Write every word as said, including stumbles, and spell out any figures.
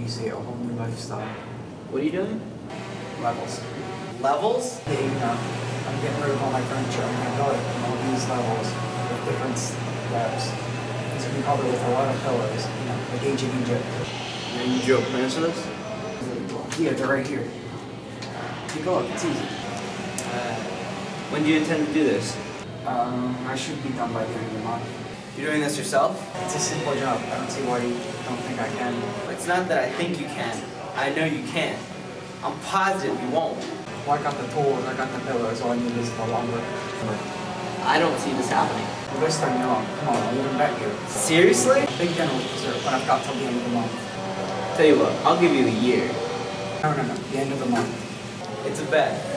you see, a whole new lifestyle. What are you doing? Levels. Levels? Yeah, you know, I'm getting rid of all my furniture. I'm gonna build it in all these levels with different steps. It's gonna be covered with a lot of pillars, you know, like ancient Egypt. And you drew plans for this? Yeah, they're right here. Take a look, it's easy. Uh, when do you intend to do this? Um, I should be done by the end of the month. You're doing this yourself? It's a simple job. I don't see why you don't think I can. It's not that I think you can. I know you can. I'm positive you won't. Well, I got the tools, I got the pillars, all I need is the lumber. I don't see this happening. Well, this time you're wrong. Come on, I'll even bet you. Seriously? Big dinner with dessert, but I've got till the end of the month. Tell you what, I'll give you a year. No, no, no, the end of the month. It's a bet.